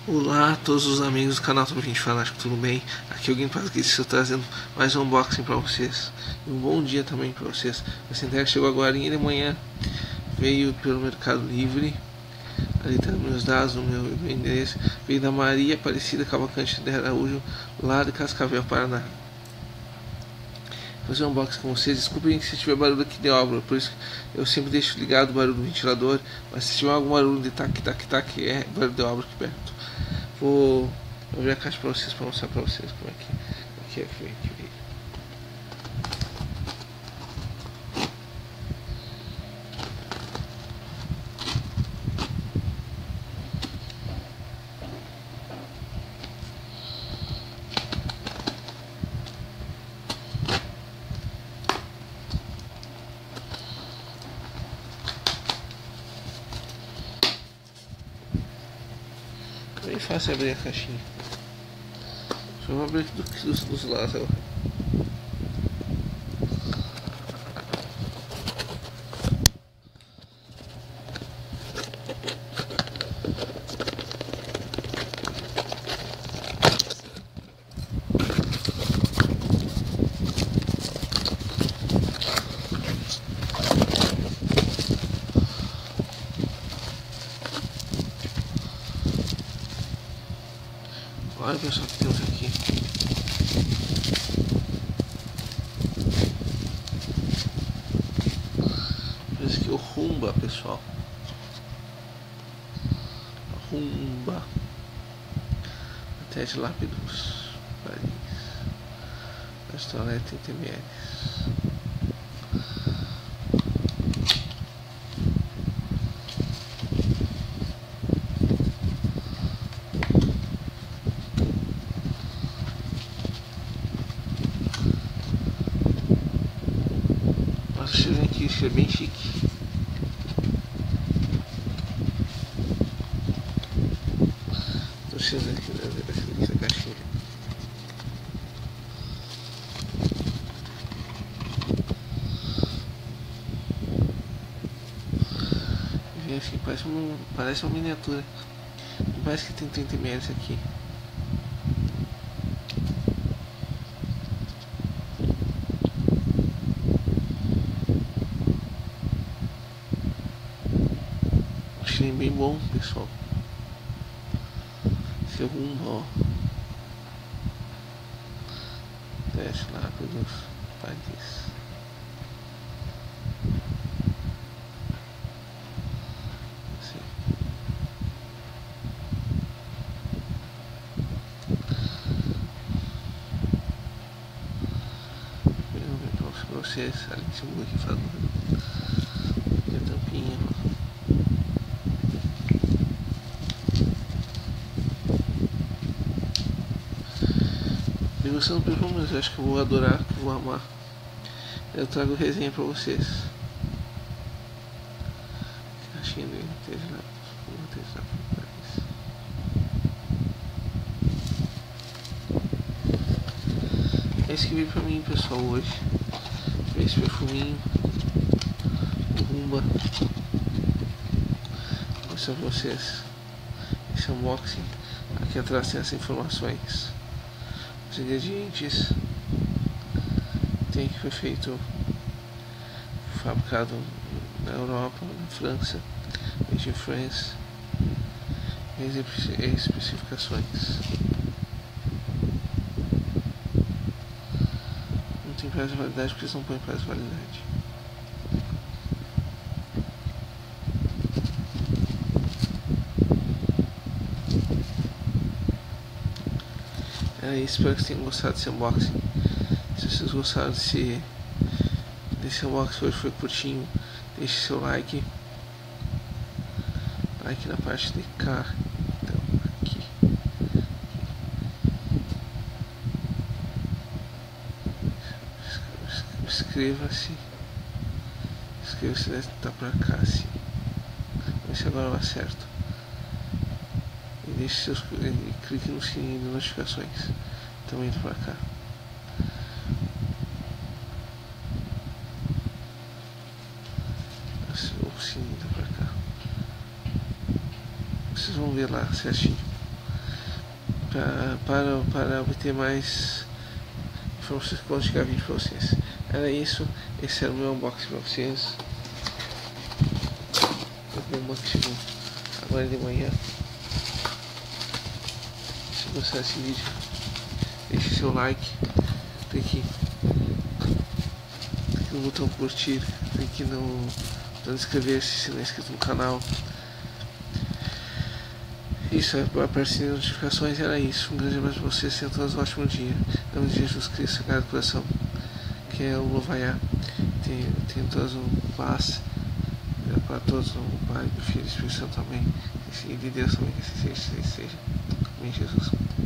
Olá a todos os amigos do canal Top 20 Fanático, tudo bem? Aqui é o Game Pass, estou trazendo mais um unboxing para vocês. E um bom dia também para vocês. Essa entrega chegou agora de manhã, veio pelo Mercado Livre. Ali estão meus dados, o meu endereço. Veio da Maria Aparecida Cavalcante de Araújo, lá de Cascavel, Paraná. Vou fazer um unboxing com vocês. Desculpem se tiver barulho aqui de obra, por isso eu sempre deixo ligado o barulho do ventilador. Mas se tiver algum barulho de tac, é barulho de obra aqui perto. Vou abrir a caixa para mostrar para vocês como é que veio. É bem fácil abrir a caixinha. Só vou abrir dos lados agora. Olha pessoal, que temos aqui. Esse aqui é o Rumba, pessoal. Rumba. Até de Lápidos, Paris. Astonete 30 ml. Nossa, esse aqui é bem chique. Tô cheirando aqui dessa caixinha. Vem assim, parece uma miniatura. Parece que tem 30 ml aqui. Achei bem bom, pessoal. Esse é o Rumba, ó. Desce lá pelos Paris. Assim. Eu vou ver pra vocês ali em cima do rifador. Tem a tampinha, ó. Eu gostando do perfume, mas eu acho que eu vou adorar, que eu vou amar. Eu trago resenha pra vocês. Caixinha dele, é esse que veio pra mim, pessoal, hoje. Esse perfuminho, o Rumba. Vou mostrar pra vocês esse unboxing. Aqui atrás tem as informações. Os ingredientes. Tem que foi feito, fabricado na Europa, na França, made in France, e as especificações. Não tem prazo de validade porque eles não põem prazo de validade. É isso, espero que vocês tenham gostado desse unboxing. Se vocês gostaram desse unboxing, hoje foi curtinho, deixe seu like na parte de cá, então aqui. Inscreva-se deve estar pra cá assim. Vê se agora eu acerto. E deixe e clique no sininho de notificações. Também pra cá. O sininho pra cá. Vocês vão ver lá certinho. para obter mais informações quando chegar vídeo para vocês. Era isso, esse era o meu unboxing para vocês. O unboxing chegou agora de manhã. Se gostar desse vídeo, deixe seu like, clique no botão curtir, clique no botão inscrever-se se não é inscrito no canal. Isso, para aparecer notificações era isso. Um grande abraço para vocês, tenham todos um ótimo dia. Em nome de Jesus Cristo, Sagrado Coração, que é o Louvaiá. Tenham todos um paz para todos, o Pai, o Filho e o Espírito Santo também. E de Deus também, que assim seja. Amém, Jesus.